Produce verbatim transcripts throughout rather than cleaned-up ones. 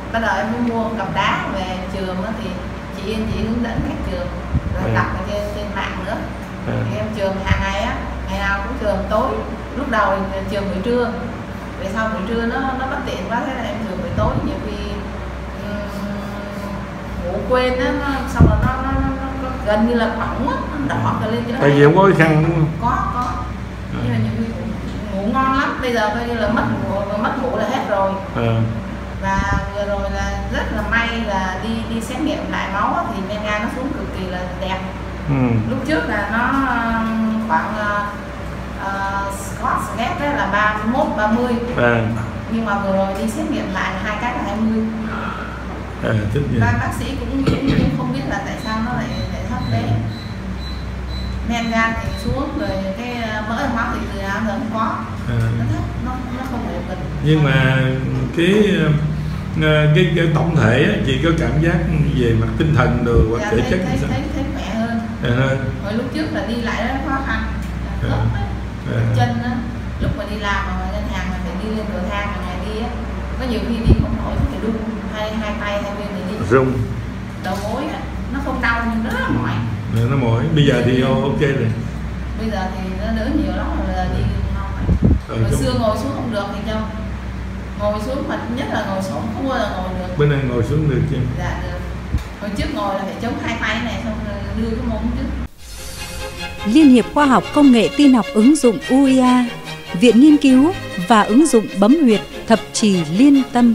bắt đầu em mới mua cặp đá về trường thì chị Yên chị hướng dẫn cách trường, rồi đọc ở trên trên mạng nữa. À. Thì em trường hàng ngày á, ngày nào cũng trường tối, lúc đầu thì trường buổi trưa, về sau buổi trưa nó nó bất tiện quá, thế là em trường buổi tối, nhiều khi um, ngủ quên á, xong rồi nó, nó, nó, nó gần như là bỏng á, nó đỏ cả lên chỗ này. Tại vì không có cái khăn đúng không? Có, có. À. Nhưng mà nhiều khi ngủ, ngủ ngon lắm, bây giờ coi như là mất ngủ, mất ngủ là hết rồi. À. Và vừa rồi là rất là may là đi đi xét nghiệm lại máu thì men gan nó xuống cực kỳ là đẹp. Ừ. Lúc trước là nó khoảng uh, Scott ghép đấy là ba mươi mốt, ba mươi. À. Nhưng mà vừa rồi đi xét nghiệm lại hai cái là hai mươi. À, và bác sĩ cũng, cũng, cũng không biết là tại sao nó lại lại thấp đấy. Men gan thì xuống rồi cái mỡ trong máu thì từ nào giờ không có. À. Nó thấp, nó, nó không ổn định. Nhưng mà cái cái, cái tổng thể á, chị có cảm giác về mặt tinh thần đồ hoặc dạ, thể chất thấy, sao? Thấy, thấy khỏe hơn. À, hơn. Hồi lúc trước là đi lại rất khó khăn, khớp á, à. chân á, lúc mà đi làm ở ngân hàng mà phải đi lên cầu thang hàng ngày đi á, có nhiều khi đi không nổi phải đung hai hai tay hai bên để đi. Rung. Đầu gối á, nó không đau nhưng rất là mỏi. À, nó mỏi. Bây giờ thì ok rồi. Bây giờ thì nó đỡ nhiều lắm rồi, là đi ngon rồi. Hồi xưa ngồi xuống không được thì đâu. Ngồi xuống mà nhất là ngồi xuống không bao giờ ngồi được. Bên này ngồi xuống được chứ? Dạ được. Hồi trước ngồi là phải chống hai tay này xong rồi đưa cái mông trước. Liên hiệp Khoa học Công nghệ Tin học ứng dụng u i a, Viện Nghiên cứu và ứng dụng bấm huyệt Thập Trì Liên Tâm.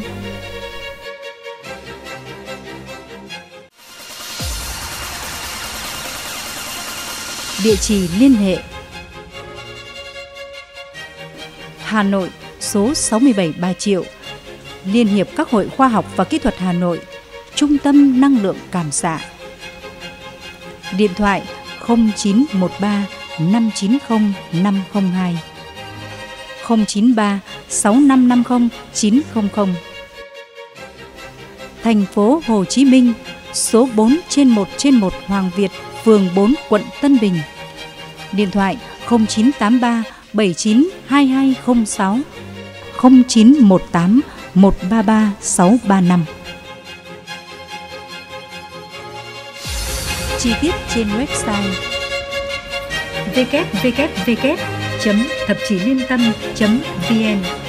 Địa chỉ liên hệ: Hà Nội, số sáu mươi bảy Bà Triệu, Liên hiệp các hội khoa học và kỹ thuật Hà Nội, Trung tâm Năng lượng Cảm xạ. Điện thoại không chín một ba năm chín không năm không hai, không chín ba sáu năm năm không chín không không. Thành phố Hồ Chí Minh, số bốn trên một trên một Hoàng Việt, phường bốn, quận Tân Bình. Điện thoại không chín tám ba bảy chín hai hai không sáu, không chín một tám một ba ba sáu ba năm. Chi tiết trên website w w w chấm thập chí liên tâm chấm v n.